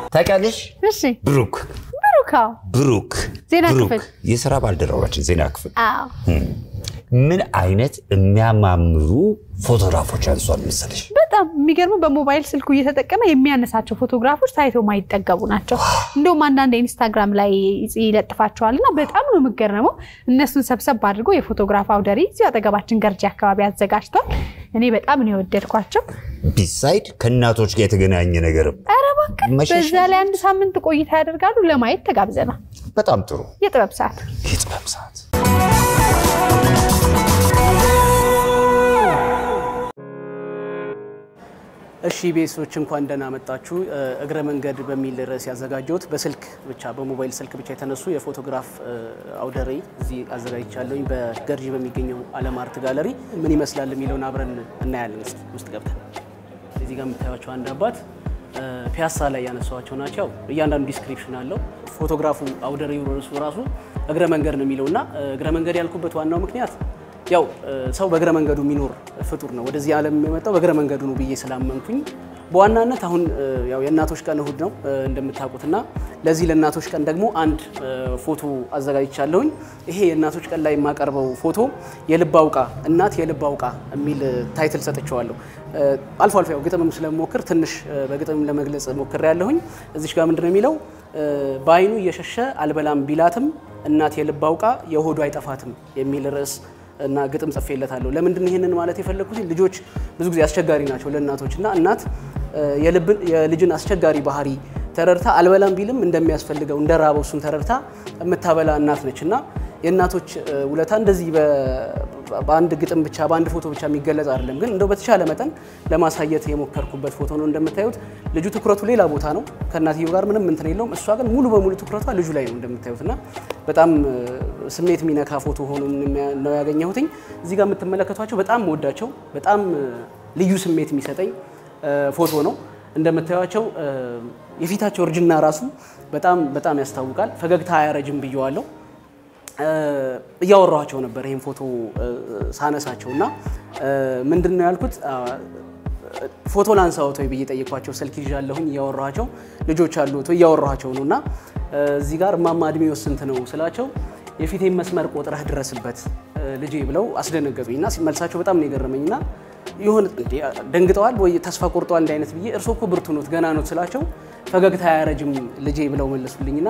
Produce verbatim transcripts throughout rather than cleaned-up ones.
ታውቂያለሽ እሺ ብሩክ ብሩክ ብሩክ ዜና ክፍል የሥራ ባልደረባችን ዜና ክፍል አዎ ምን አይነት የሚያማምሩ ፎቶግራፎች አንሷል መሰለሽ በጣም የሚገርም በሞባይል ስልኩ እየተጠቀመ የሚያነሳቸው ፎቶግራፎች ታይተው ማይጠገቡ ናቸው እንደውም አንዳንድ ኢንስታግራም ላይ ይለጥፋቸዋልና በጣም ነው መገረመው እነሱን ሰብሰብ አድርጎ የፎቶግራፍ አውደሪ እዚህ አጠገባችን ገርጂ አካባቢ አዘጋጅቷል እኔ በጣም ነው የወደድኳቸው ቢሳይድ ከናቶች ጋር የተገናኘ ነገር አረባከ በዛ ላይ አንድ ሳምንት ቆይታ ያደርጋሉ ለማየት ተጋብዘናል በጣም ጥሩ የጥበብ ሰዓት የጥበብ ሰዓት እሺ ቤሶች እንኳን ደህና መጣችሁ እግረ መንገድ በሚል ርዕስ ያዘጋጀሁት በስልክ ብቻ በሞባይል ስልክ ብቻ የተነሱ የፎቶግራፍ አውደሪ እዚህ አዘጋጅቻለሁኝ በገርጂ በሚገኘው ዓለም አርት ጋለሪ ምን ይመስላል የሚለውን አብረን እናያለን እስኪ ውስጥ ገብተን እዚህ ጋር የምታዩቸው አንድ አባት ፒያሳ ላይ ያነሳዋቸው ናቸው እያንዳንዱ ዲስክሪፕሽን አለው ፎቶግራፉ አውደሪው ራሱ እግረ መንገድ ነው የሚለውና እግረ መንገድ ያልኩበት ዋናው ምክንያት ያው ሰው በእግረ መንገዱ የሚኖር ፍጡር ነው ወደዚህ ዓለም የመጣው በእግረ መንገዱ ነው ብዬ ስላመንኩኝ በዋናነት አሁን ያው የእናቶች ቀን እሁድ ነው እንደምታውቁትና ለዚህ ለእናቶች ቀን ደግሞ አንድ ፎቶ አዘጋጅቻለሁኝ ይሄ የእናቶች ቀን ላይ የማቀርበው ፎቶ የልብ አውቃ እናት የልብ አውቃ የሚል ታይትል ሰጥቼዋለሁ አልፎ አልፎ ያው ግጥምም ስለምሞክር ትንሽ በግጥም ለመግለጽ ሞክሬያለሁኝ እዚሽ ጋር ምንድነው የሚለው ባይኑ እየሸሸ አልበላም ቢላትም እናት የልብ አውቃ የሆዱ አይጠፋትም የሚል ርዕስ እና ግጥም ጽፌለታለሁ ለምንድን ነው ይሄንን ማለት የፈለኩት ልጆች ብዙ ጊዜ አስቸጋሪ ናቸው ለእናቶችና እናት የልብ የልጅን አስቸጋሪ ባህሪ ተረርታ አልበላም ቢልም እንደሚያስፈልገው እንደራበው እሱን ተረርታ የምታበላ እናት ነችና የእናቶች ውለታ እንደዚህ በአንድ ግጥም ብቻ በአንድ ፎቶ ብቻ የሚገለጽ አይደለም ግን እንደው በተቻለ መጠን ለማሳየት የሞከርኩበት ፎቶ ነው እንደምታዩት ልጁ ትኩረቱ ሌላ ቦታ ነው ከእናትየው ጋር ምንም እንትን የለውም እሷ ግን ሙሉ በሙሉ ትኩረቷ ልጁ ላይ ነው እንደምታዩትና በጣም ስሜት ሚነካ ፎቶ ሆኖ ነው ያገኘሁት እዚህ ጋር የምትመለከቷቸው በጣም ወዳቸው በጣም ልዩ ስሜት የሚሰጠኝ ፎቶ ነው እንደምታዩቸው የፊታቸው እርጅና ራሱ በጣም በጣም ያስታውቃል ፈገግታ አያረጅም ብየዋለሁ ያወራቸው ነበር ይሄን ፎቶ ሳነሳቸውና ምንድነው ያልኩት ፎቶ ላንሳው ተይ ብዬ ጠይቋቸው ስልክ ይዣለሁኝ ያወራቸው ልጆች አሉ ተይ ያወራቸው ነውና እዚህ ጋር ማማ እድሜው ስንት ነው ስላቸው የፊቴን መስመር ቆጥረህ ድረስበት ልጄ ብለው አስደነገጡኝና ሲመልሳቸው በጣም ነው የገረመኝና ይሁን ደንግጠዋል ወይ ተስፋ ቆርጠዋል እንደ አይነት ብዬ እርሶ እኮ ብርቱ ነው ገና ነው ስላቸው ፈገግታ ያረጅም ልጄ ብለው መለሱልኝና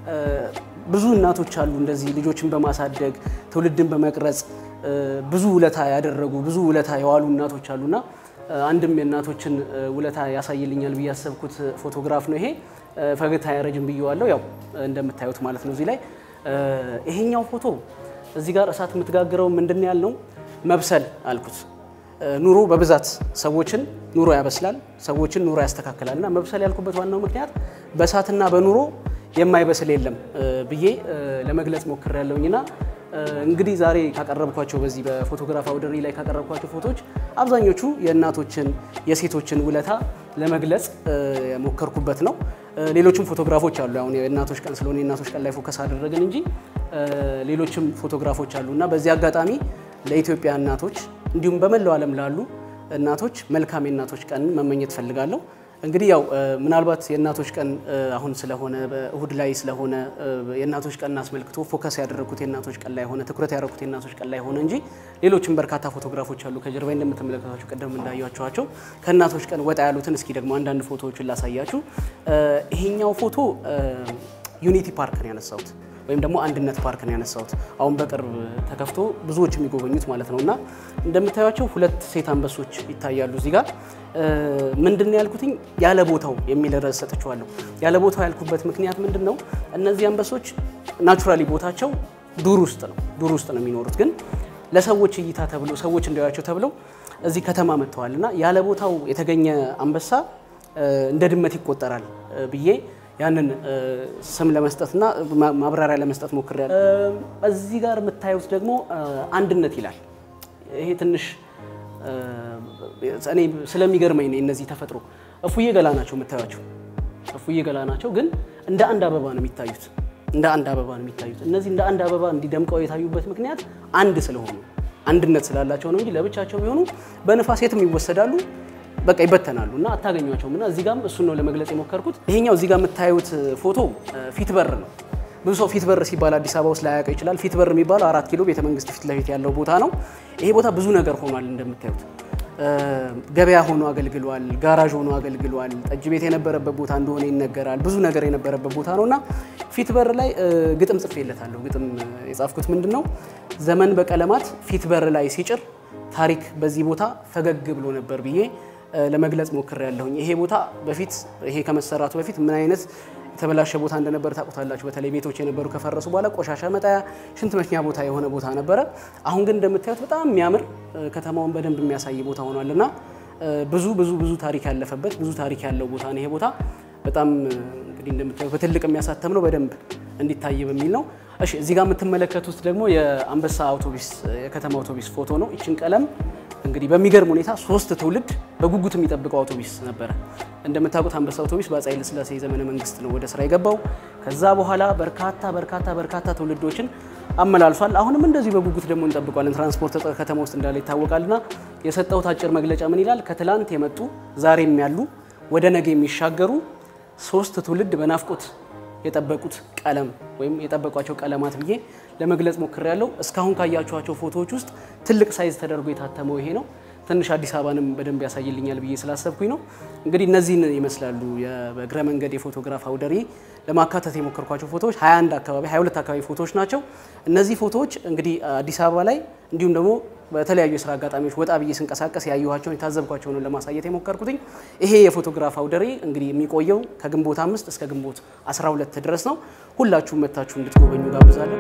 ብዙ እናቶች አሉ እንደዚህ ልጆችን በማሳደግ ትውልድን በመቅረጽ ብዙ ውለታ ያደረጉ ብዙ ውለታ የዋሉ እናቶች አሉና አንድም የእናቶችን ውለታ ያሳይልኛል ብያሰብኩት ፎቶግራፍ ነው ይሄ ፈገግታ ያረጅም ብየዋለሁ ያው እንደምታዩት ማለት ነው እዚህ ላይ ይሄኛው ፎቶ እዚህ ጋር እሳት የምትጋግረው ምንድነው ያልነው መብሰል አልኩት ኑሮ በብዛት ሰዎችን ኑሮ ያበስላል ሰዎችን ኑሮ ያስተካክላልና መብሰል ያልኩበት ዋናው ምክንያት በእሳትና በኑሮ የማይበስል የለም ብዬ ለመግለጽ ሞክሬያለሁኝና እንግዲህ ዛሬ ካቀረብኳቸው በዚህ በፎቶግራፍ አውደሪ ላይ ካቀረብኳቸው ፎቶዎች አብዛኞቹ የእናቶችን የሴቶችን ውለታ ለመግለጽ ሞከርኩበት ነው ሌሎችም ፎቶግራፎች አሉ አሁን የእናቶች ቀን ስለሆነ የእናቶች ቀን ላይ ፎከስ አደረግን እንጂ ሌሎችም ፎቶግራፎች አሉና በዚህ አጋጣሚ ለኢትዮጵያ እናቶች እንዲሁም በመላው ዓለም ላሉ እናቶች መልካም የእናቶች ቀን መመኘት ፈልጋለሁ እንግዲህ ያው ምናልባት የእናቶች ቀን አሁን ስለሆነ በእሁድ ላይ ስለሆነ የእናቶች ቀን አስመልክቶ ፎከስ ያደረኩት የእናቶች ቀን ላይ ሆነ ትኩረት ያደረኩት የእናቶች ቀን ላይ ሆነ እንጂ ሌሎችም በርካታ ፎቶግራፎች አሉ ከጀርባዬ እንደምትመለከቷቸው ቀደም እንዳያችኋቸው ከእናቶች ቀን ወጣ ያሉትን እስኪ ደግሞ አንዳንድ ፎቶዎችን ላሳያችሁ ይሄኛው ፎቶ ዩኒቲ ፓርክ ነው ያነሳሁት ወይም ደግሞ አንድነት ፓርክ ነው ያነሳሁት አሁን በቅርብ ተከፍቶ ብዙዎች የሚጎበኙት ማለት ነውና እንደምታዩቸው ሁለት ሴት አንበሶች ይታያሉ እዚህ ጋር ምንድነው ያልኩትኝ ያለ ቦታው የሚል ርዕስ ሰጥቻለሁ ያለ ቦታው ያልኩበት ምክንያት ምንድነው እነዚህ አንበሶች ናቹራሊ ቦታቸው ዱር ውስጥ ነው ዱር ውስጥ ነው የሚኖሩት ግን ለሰዎች እይታ ተብሎ ሰዎች እንዲያዩቸው ተብለው እዚህ ከተማ መጥተዋልና ያለ ቦታው የተገኘ አንበሳ እንደ ድመት ይቆጠራል ብዬ ያንን ስም ለመስጠትና ማብራሪያ ለመስጠት ሞክሬያለሁ እዚህ ጋር የምታዩት ደግሞ አንድነት ይላል ይሄ ትንሽ እኔ ስለሚገርመኝ ነው እነዚህ ተፈጥሮ እፉዬ ገላ ናቸው የምታዩቸው እፉዬ ገላ ናቸው ግን እንደ አንድ አበባ ነው የሚታዩት እንደ አንድ አበባ ነው የሚታዩት እነዚህ እንደ አንድ አበባ እንዲደምቀው የታዩበት ምክንያት አንድ ስለሆኑ አንድነት ስላላቸው ነው እንጂ ለብቻቸው ቢሆኑ በነፋስ የትም ይወሰዳሉ በቃ ይበተናሉና አታገኙዋቸውም እና እዚህ ጋርም እሱን ነው ለመግለጽ የሞከርኩት ይሄኛው እዚህ ጋር የምታዩት ፎቶ ፊት በር ነው ብዙ ሰው ፊት በር ሲባል አዲስ አበባ ውስጥ ላያውቀው ይችላል ፊት በር የሚባለው አራት ኪሎ ቤተ መንግስት ፊት ለፊት ያለው ቦታ ነው ይሄ ቦታ ብዙ ነገር ሆኗል እንደምታዩት ገበያ ሆኖ አገልግሏል ጋራዥ ሆኖ አገልግሏል ጠጅ ቤት የነበረበት ቦታ እንደሆነ ይነገራል ብዙ ነገር የነበረበት ቦታ ነውና ፊት በር ላይ ግጥም ጽፌለታለሁ ግጥም የጻፍኩት ምንድነው ዘመን በቀለማት ፊት በር ላይ ሲጭር ታሪክ በዚህ ቦታ ፈገግ ብሎ ነበር ብዬ ለመግለጽ ሞክሬያለሁኝ ይሄ ቦታ በፊት ይሄ ከመሰራቱ በፊት ምን አይነት የተበላሸ ቦታ እንደነበር ታውቁታላችሁ በተለይ ቤቶች የነበሩ ከፈረሱ በኋላ ቆሻሻ መጣያ ሽንት መሽኛ ቦታ የሆነ ቦታ ነበር አሁን ግን እንደምታዩት በጣም የሚያምር ከተማውን በደንብ የሚያሳይ ቦታ ሆኗልና ብዙ ብዙ ብዙ ታሪክ ያለፈበት ብዙ ታሪክ ያለው ቦታ ነው ይሄ ቦታ በጣም እንግዲህ እንደምታዩት በትልቅ የሚያሳተም ነው በደንብ እንዲታይ በሚል ነው እሺ እዚህ ጋር የምትመለከቱት ደግሞ የአንበሳ አውቶቡስ የከተማ አውቶቡስ ፎቶ ነው እቺን ቀለም እንግዲህ በሚገርም ሁኔታ ሶስት ትውልድ በጉጉት የሚጠብቀው አውቶቡስ ነበር እንደምታውቁት አንበሳ አውቶቡስ በአፄ ኃይለ ሥላሴ ዘመነ መንግስት ነው ወደ ስራ የገባው ከዛ በኋላ በርካታ በርካታ በርካታ ትውልዶችን አመላልሷል አሁንም እንደዚህ በጉጉት ደግሞ እንጠብቀዋለን ትራንስፖርት ከተማ ውስጥ እንዳለ ይታወቃልና የሰጠው አጭር መግለጫ ምን ይላል ከትላንት የመጡ ዛሬም ያሉ ወደ ነገ የሚሻገሩ ሶስት ትውልድ በናፍቆት የጠበቁት ቀለም ወይም የጠበቋቸው ቀለማት ብዬ ለመግለጽ ሞክሬያለሁ እስካሁን ካያችኋቸው ፎቶዎች ውስጥ ትልቅ ሳይዝ ተደርጎ የታተመው ይሄ ነው ትንሽ አዲስ አበባንም በደንብ ያሳይልኛል ብዬ ስላሰብኩኝ ነው እንግዲህ እነዚህን ይመስላሉ የበግረ መንገድ የፎቶግራፍ አውደሪ ለማካተት የሞከርኳቸው ፎቶዎች ሃያ አንድ አካባቢ ሃያ ሁለት አካባቢ ፎቶዎች ናቸው እነዚህ ፎቶዎች እንግዲህ አዲስ አበባ ላይ እንዲሁም ደግሞ በተለያዩ የሥራ አጋጣሚዎች ወጣ ብዬ ስንቀሳቀስ ያዩዋቸው የታዘብኳቸው ነው ለማሳየት የሞከርኩትኝ ይሄ የፎቶግራፍ አውደሪ እንግዲህ የሚቆየው ከግንቦት አምስት እስከ ግንቦት አስራ ሁለት ድረስ ነው ሁላችሁም መታችሁ እንድትጎበኙ ጋብዛለሁ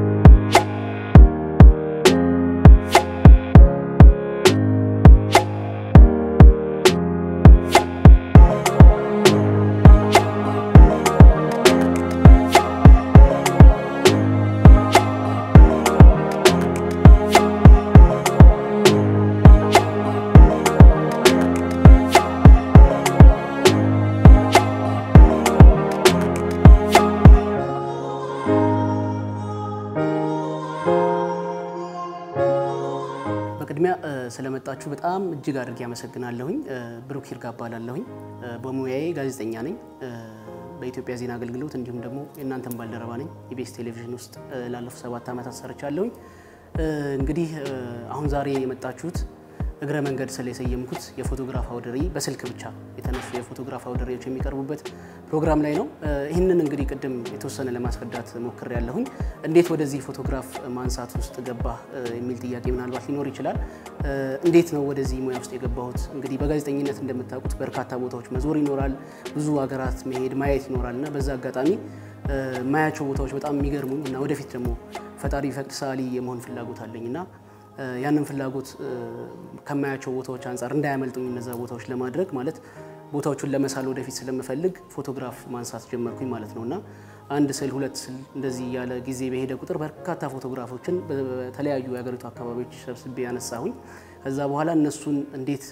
ስለመጣችሁ በጣም እጅግ አድርጌ ያመሰግናለሁኝ ብሩክ ይርጋ እባላለሁኝ በሙያዬ ጋዜጠኛ ነኝ በኢትዮጵያ ዜና አገልግሎት እንዲሁም ደግሞ የእናንተን ባልደረባ ነኝ ኢቢኤስ ቴሌቪዥን ውስጥ ላለፉት ሰባት ዓመታት ሰርቻለሁኝ እንግዲህ አሁን ዛሬ የመጣችሁት እግረ መንገድ ስለሰየምኩት የፎቶግራፍ አውደሪ በስልክ ብቻ የተነሱ የፎቶግራፍ አውደሪዎች የሚቀርቡበት ፕሮግራም ላይ ነው ይሄንን እንግዲህ ቀደም የተወሰነ ለማስረዳት ሞክሬያለሁኝ እንዴት ወደዚህ ፎቶግራፍ ማንሳት ውስጥ ገባ የሚል ጥያቄ ምናልባት ሊኖር ይችላል እንዴት ነው ወደዚህ ሙያ ውስጥ የገባሁት እንግዲህ በጋዜጠኝነት እንደምታውቁት በርካታ ቦታዎች መዞር ይኖራል ብዙ ሀገራት መሄድ ማየት ይኖራልና በዛ አጋጣሚ ማያቸው ቦታዎች በጣም የሚገርሙኝ እና ወደፊት ደግሞ ፈጣሪ ፈቅድ ሳሊ የመሆን ፍላጎት አለኝና ያንን ፍላጎት ከማያቸው ቦታዎች አንፃር እንዳያመልጡኝ እነዛ ቦታዎች ለማድረግ ማለት ቦታዎቹን ለመሳል ወደፊት ስለምፈልግ ፎቶግራፍ ማንሳት ጀመርኩኝ ማለት ነውና አንድ ስል ሁለት ስል እንደዚህ ያለ ጊዜ በሄደ ቁጥር በርካታ ፎቶግራፎችን በተለያዩ የሀገሪቱ አካባቢዎች ሰብስቤ ያነሳሁኝ ከዛ በኋላ እነሱን እንዴት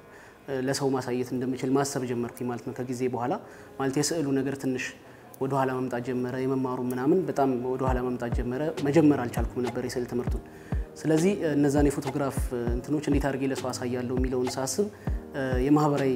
ለሰው ማሳየት እንደምችል ማሰብ ጀመርኩኝ ማለት ነው ከጊዜ በኋላ ማለት የስዕሉ ነገር ትንሽ ወደ ኋላ መምጣት ጀመረ የመማሩ ምናምን በጣም ወደ ኋላ መምጣት ጀመረ መጀመር አልቻልኩም ነበር የስዕል ትምህርቱን ስለዚህ እነዛን የፎቶግራፍ እንትኖች እንዴት አድርጌ ለሰው አሳያለሁ የሚለውን ሳስብ የማህበራዊ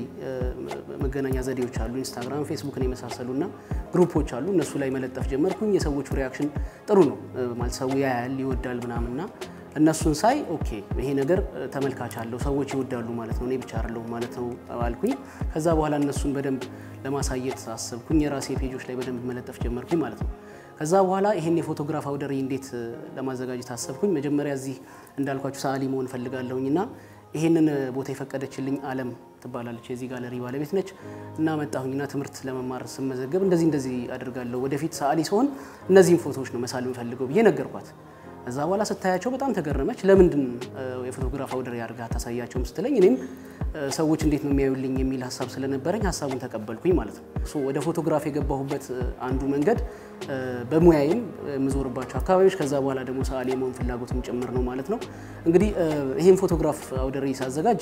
መገናኛ ዘዴዎች አሉ ኢንስታግራም ፌስቡክን የመሳሰሉና ግሩፖች አሉ እነሱ ላይ መለጠፍ ጀመርኩኝ የሰዎቹ ሪአክሽን ጥሩ ነው ማለት ሰው ያያል ይወዳል ምናምንና እነሱን ሳይ ኦኬ ይሄ ነገር ተመልካች አለው ሰዎች ይወዳሉ ማለት ነው እኔ ብቻ አይደለም ማለት ነው አልኩኝ ከዛ በኋላ እነሱን በደንብ ለማሳየት አሰብኩኝ የራሴ ፔጆች ላይ በደንብ መለጠፍ ጀመርኩኝ ማለት ነው ከዛ በኋላ ይሄን የፎቶግራፍ አውደሪ እንዴት ለማዘጋጀት አሰብኩኝ መጀመሪያ እዚህ እንዳልኳችሁ ሳሊ መሆን ፈልጋለሁኝና ይሄንን ቦታ የፈቀደችልኝ ዓለም ትባላለች የዚህ ጋለሪ ባለቤት ነች እና መጣሁኝና ትምህርት ለመማር ስመዘገብ እንደዚህ እንደዚህ አድርጋለሁ ወደፊት ሳሊ ሲሆን እነዚህን ፎቶዎች ነው መሳል የምፈልገው ብዬ ነገርኳት ከዛ በኋላ ስታያቸው በጣም ተገረመች ለምንድን የፎቶግራፍ አውደሪ አድርጋ ታሳያቸው ስትለኝ እኔም ሰዎች እንዴት ነው የሚያዩልኝ የሚል ሐሳብ ስለነበረኝ ሐሳቡን ተቀበልኩኝ ማለት ነው ሶ ወደ ፎቶግራፍ የገባሁበት አንዱ መንገድ በሙያዬም መዞርባቸው አካባቢዎች ከዛ በኋላ ደግሞ ሳሊ መሆን ፍላጎትም ጭምር ነው ማለት ነው እንግዲህ ይሄን ፎቶግራፍ አውደሪ ሳዘጋጅ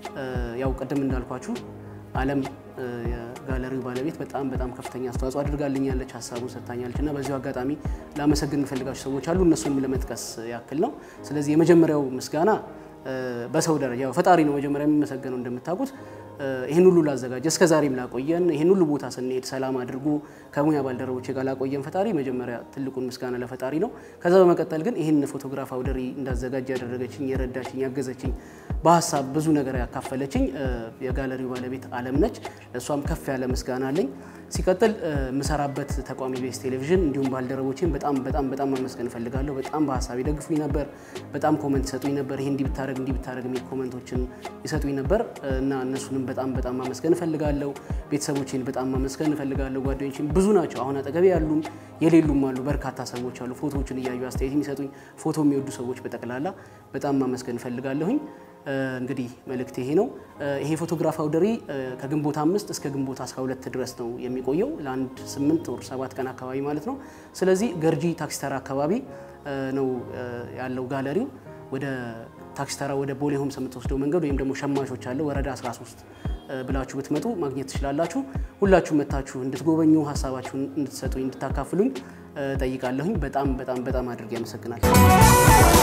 ያው ቀደም እንዳልኳችሁ ዓለም የጋለሪው ባለቤት በጣም በጣም ከፍተኛ አስተዋጽኦ አድርጋልኛለች ሐሳቡን ሰጣኛለችና በዚሁ አጋጣሚ ላመሰግን ፈልጋችሁ ሰዎች አሉ እነሱንም ለመጥቀስ ያክል ነው ስለዚህ የመጀመሪያው ምስጋና በሰው ደረጃ ያው ፈጣሪ ነው መጀመሪያ የሚመሰገነው እንደምታውቁት ይሄን ሁሉ ላዘጋጀ እስከ ዛሬም ላቆየን ይሄን ሁሉ ቦታ ስንሄድ ሰላም አድርጎ ከሙያ ባልደረቦቼ ጋር ላቆየን ፈጣሪ መጀመሪያ ትልቁን ምስጋና ለፈጣሪ ነው ከዛ በመቀጠል ግን ይሄን ፎቶግራፍ አውደሪ እንዳዘጋጀ ያደረገችኝ የረዳችኝ ያገዘችኝ በሐሳብ ብዙ ነገር ያካፈለችኝ የጋለሪው ባለቤት ዓለም ነች ለሷም ከፍ ያለ ምስጋና አለኝ ሲቀጥል መሰራበት ተቋሚ ቤስ ቴሌቪዥን እንዲሁም ባልደረቦቼን በጣም በጣም በጣም ማመስገን ፈልጋለሁ በጣም በሐሳብ ይደግፉኝ ነበር በጣም ኮሜንት ሰጡኝ ነበር ይሄ እንዲ ብታረግ እንዲ ብታረግ የሚል ኮሜንቶችን ይሰጡኝ ነበር እና እነሱንም በጣም በጣም ማመስገን ፈልጋለሁ ቤተሰቦቼን በጣም ማመስገን ፈልጋለሁ ጓደኞቼን ብዙ ናቸው አሁን አጠገቤ ያሉም የሌሉም አሉ በርካታ ሰዎች አሉ ፎቶዎችን እያዩ አስተያየት የሚሰጡኝ ፎቶ የሚወዱ ሰዎች በጠቅላላ በጣም ማመስገን ፈልጋለሁኝ እንግዲህ መልእክቴ ይሄ ነው ይሄ ፎቶግራፍ አውደሪ ከግንቦት አምስት እስከ ግንቦት አስራ ሁለት ድረስ ነው የሚቆየው ለአንድ ስምንት ወር ሰባት ቀን አካባቢ ማለት ነው ስለዚህ ገርጂ ታክሲ ተራ አካባቢ ነው ያለው ጋለሪው ወደ ታክሲ ተራ ወደ ቦሌ ሆምስ የምትወስደው መንገድ ወይም ደግሞ ሸማቾች አለ ወረዳ አስራ ሶስት ብላችሁ ብትመጡ ማግኘት ትችላላችሁ ሁላችሁ መታችሁ እንድትጎበኙ ሐሳባችሁን እንድትሰጡኝ እንድታካፍሉኝ ጠይቃለሁኝ በጣም በጣም በጣም አድርጌ አመሰግናለሁ